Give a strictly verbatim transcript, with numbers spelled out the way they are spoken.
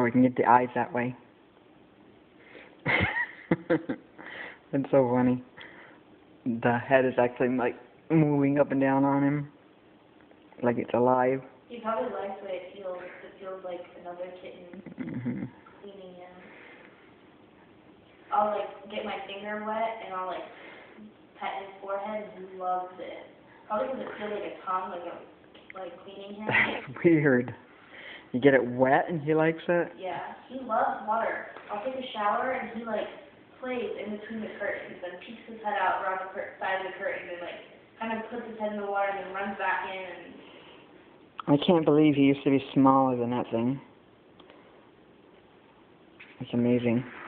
we can get the eyes that way. It's so funny. The head is actually like moving up and down on him, like it's alive. He probably likes the way it feels. It feels like another kitten Mm-hmm. cleaning him. I'll like get my finger wet and I'll like pet his forehead and he loves it. Probably because it feels like a tongue, like a like cleaning him. That's weird. You get it wet and he likes it? Yeah, he loves water. I'll take a shower and he like plays in between the curtains and peeks his head out around the cur side of the curtain and like kind of puts his head in the water and then runs back in. And I can't believe he used to be smaller than that thing. It's amazing.